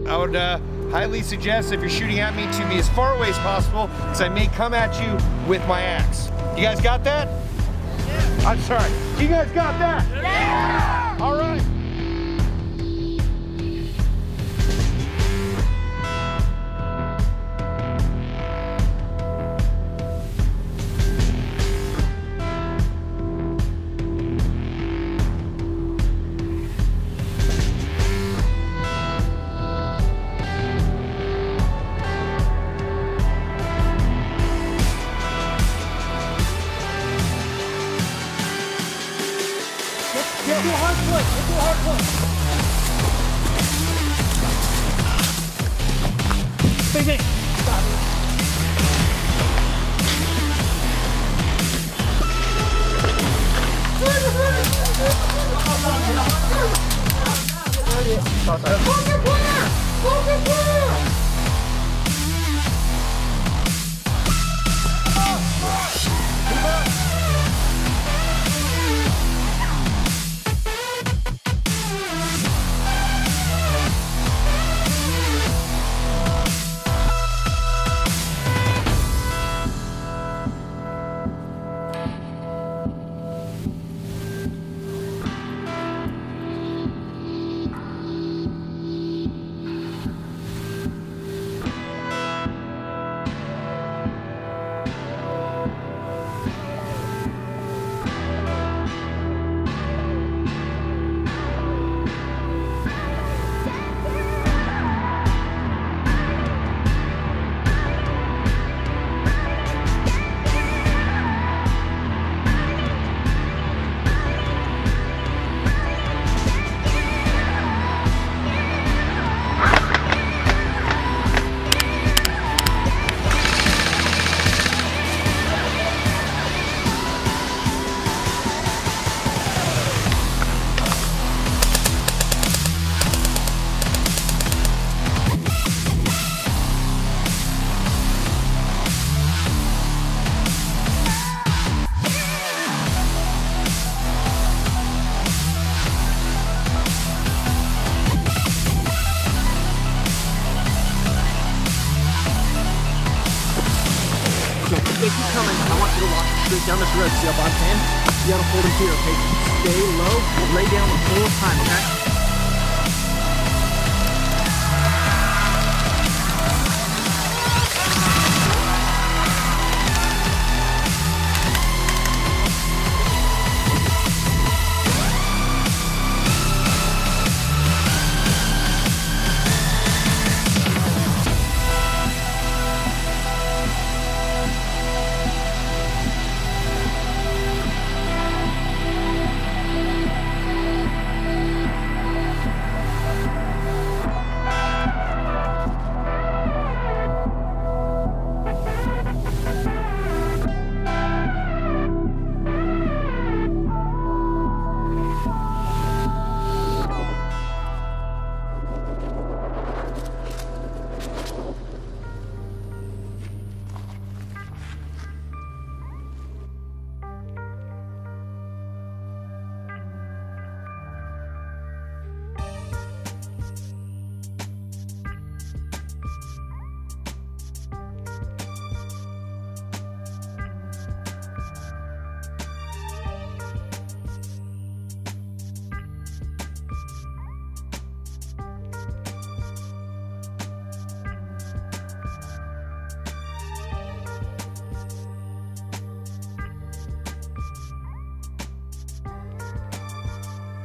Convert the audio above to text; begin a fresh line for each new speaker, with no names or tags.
I would highly suggest if you're shooting at me to be as far away as possible, because I may come at you with my axe. You guys got that? Yeah. I'm sorry. You guys got that? Yeah! All right.
Get to a hard point. Get to a hard point. Big thing. Stop it. If you're coming, I want you to walk straight down this road. See up on 10? You gotta hold him here, okay? Stay low, lay down the whole time, okay?